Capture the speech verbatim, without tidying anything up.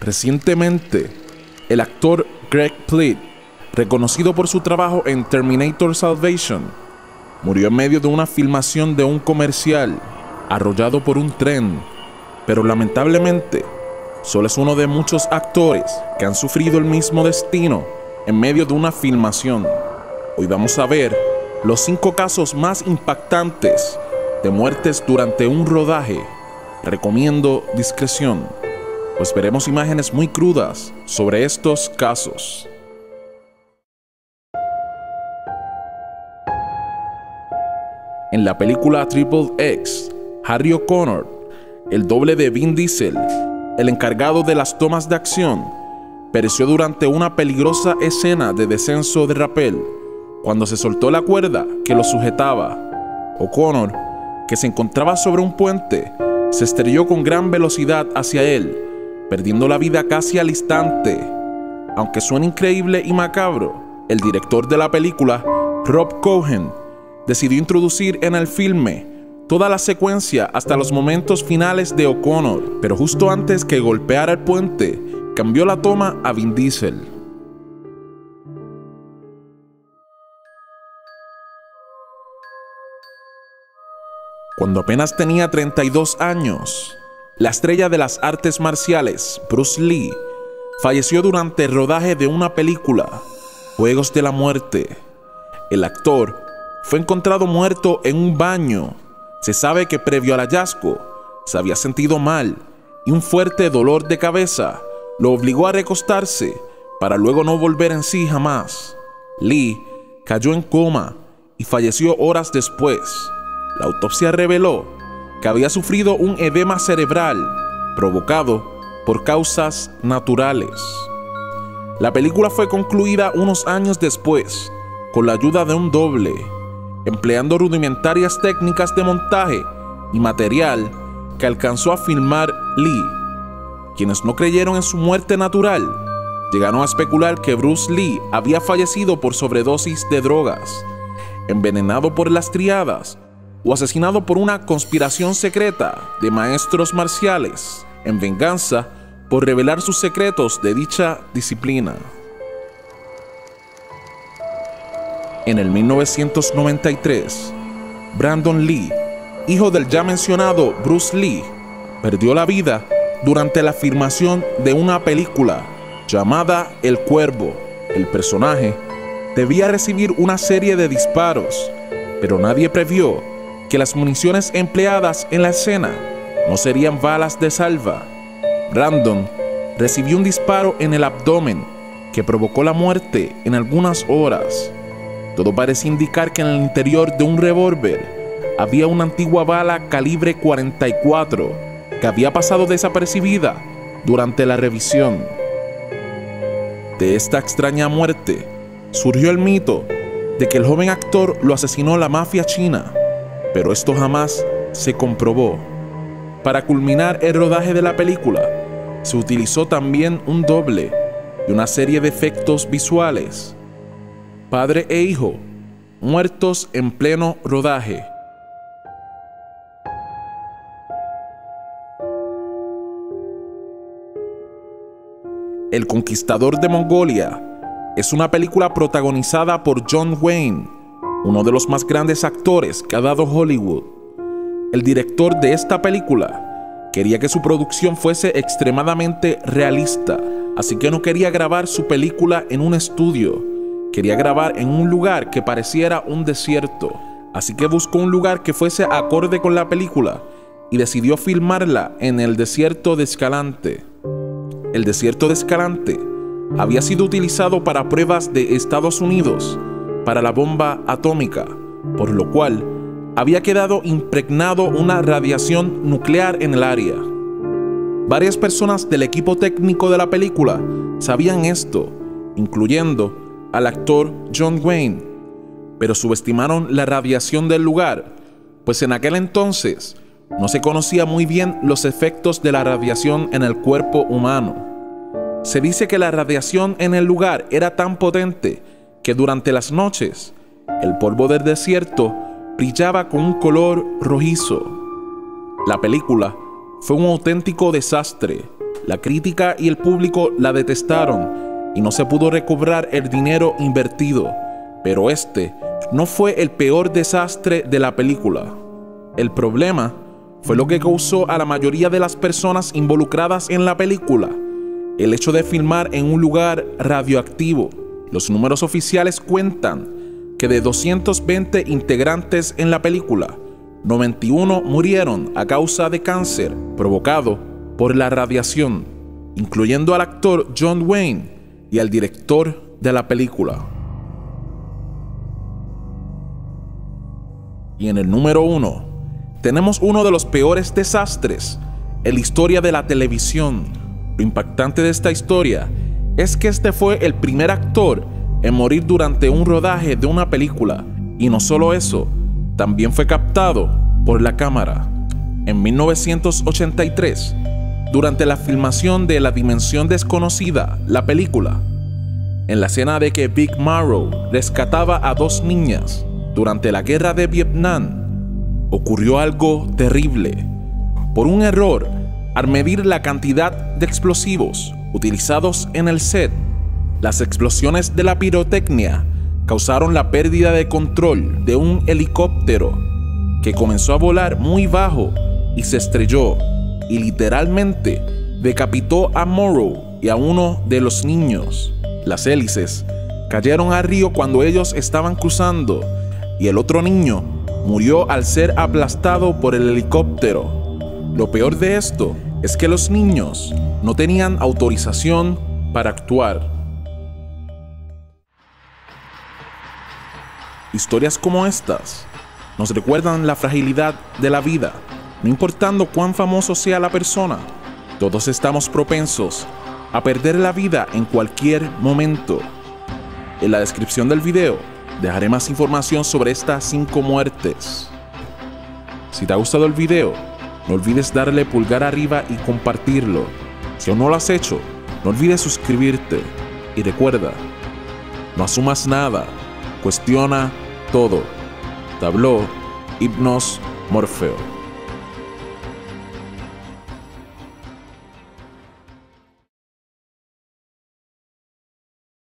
Recientemente, el actor Greg Plitt, reconocido por su trabajo en Terminator Salvation, murió en medio de una filmación de un comercial, arrollado por un tren, pero lamentablemente, solo es uno de muchos actores que han sufrido el mismo destino en medio de una filmación. Hoy vamos a ver los cinco casos más impactantes de muertes durante un rodaje. Recomiendo discreción, pues veremos imágenes muy crudas sobre estos casos. En la película Triple X, Harry O'Connor, el doble de Vin Diesel, el encargado de las tomas de acción, pereció durante una peligrosa escena de descenso de rapel cuando se soltó la cuerda que lo sujetaba. O'Connor, que se encontraba sobre un puente, se estrelló con gran velocidad hacia él, perdiendo la vida casi al instante. Aunque suena increíble y macabro, el director de la película, Rob Cohen, decidió introducir en el filme toda la secuencia hasta los momentos finales de O'Connor, pero justo antes que golpeara el puente, cambió la toma a Vin Diesel. Cuando apenas tenía treinta y dos años, la estrella de las artes marciales, Bruce Lee, falleció durante el rodaje de una película, Juegos de la Muerte. El actor fue encontrado muerto en un baño. Se sabe que previo al hallazgo se había sentido mal y un fuerte dolor de cabeza lo obligó a recostarse para luego no volver en sí jamás. Lee cayó en coma y falleció horas después. La autopsia reveló que había sufrido un edema cerebral provocado por causas naturales. La película fue concluida unos años después con la ayuda de un doble, empleando rudimentarias técnicas de montaje y material que alcanzó a filmar Lee. Quienes no creyeron en su muerte natural llegaron a especular que Bruce Lee había fallecido por sobredosis de drogas, envenenado por las triadas o asesinado por una conspiración secreta de maestros marciales en venganza por revelar sus secretos de dicha disciplina. En el mil novecientos noventa y tres, Brandon Lee, hijo del ya mencionado Bruce Lee, perdió la vida durante la filmación de una película llamada El Cuervo. El personaje debía recibir una serie de disparos, pero nadie previó que las municiones empleadas en la escena no serían balas de salva. Brandon recibió un disparo en el abdomen que provocó la muerte en algunas horas. Todo parece indicar que en el interior de un revólver había una antigua bala calibre cuarenta y cuatro que había pasado desapercibida durante la revisión. De esta extraña muerte surgió el mito de que el joven actor lo asesinó la mafia china, pero esto jamás se comprobó. Para culminar el rodaje de la película, se utilizó también un doble y una serie de efectos visuales. Padre e hijo, muertos en pleno rodaje. El Conquistador de Mongolia es una película protagonizada por John Wayne, uno de los más grandes actores que ha dado Hollywood. El director de esta película quería que su producción fuese extremadamente realista, así que no quería grabar su película en un estudio. Quería grabar en un lugar que pareciera un desierto, así que buscó un lugar que fuese acorde con la película y decidió filmarla en el desierto de Escalante. El desierto de Escalante había sido utilizado para pruebas de Estados Unidos para la bomba atómica, por lo cual había quedado impregnado una radiación nuclear en el área. Varias personas del equipo técnico de la película sabían esto, incluyendo al actor John Wayne, pero subestimaron la radiación del lugar, pues en aquel entonces no se conocía muy bien los efectos de la radiación en el cuerpo humano. Se dice que la radiación en el lugar era tan potente que durante las noches el polvo del desierto brillaba con un color rojizo. La película fue un auténtico desastre, La crítica y el público la detestaron y no se pudo recobrar el dinero invertido. Pero este no fue el peor desastre de la película. El problema fue lo que causó a la mayoría de las personas involucradas en la película: el hecho de filmar en un lugar radioactivo. Los números oficiales cuentan que de doscientos veinte integrantes en la película, noventa y uno murieron a causa de cáncer provocado por la radiación, incluyendo al actor John Wayne y al director de la película. Y en el número uno, tenemos uno de los peores desastres en la historia de la televisión. Lo impactante de esta historia es que este fue el primer actor en morir durante un rodaje de una película. Y no solo eso, también fue captado por la cámara. En mil novecientos ochenta y tres, durante la filmación de La Dimensión Desconocida, la película, en la escena de que Vic Morrow rescataba a dos niñas durante la guerra de Vietnam, ocurrió algo terrible. Por un error, al medir la cantidad de explosivos utilizados en el set, las explosiones de la pirotecnia causaron la pérdida de control de un helicóptero que comenzó a volar muy bajo y se estrelló, y literalmente decapitó a Morrow y a uno de los niños. Las hélices cayeron al río cuando ellos estaban cruzando, y el otro niño murió al ser aplastado por el helicóptero. Lo peor de esto es que los niños no tenían autorización para actuar. Historias como estas nos recuerdan la fragilidad de la vida. No importando cuán famoso sea la persona, todos estamos propensos a perder la vida en cualquier momento. En la descripción del video dejaré más información sobre estas cinco muertes. Si te ha gustado el video, no olvides darle pulgar arriba y compartirlo. Si aún no lo has hecho, no olvides suscribirte. Y recuerda, no asumas nada, cuestiona todo. Te habló Hypnos Morfeo.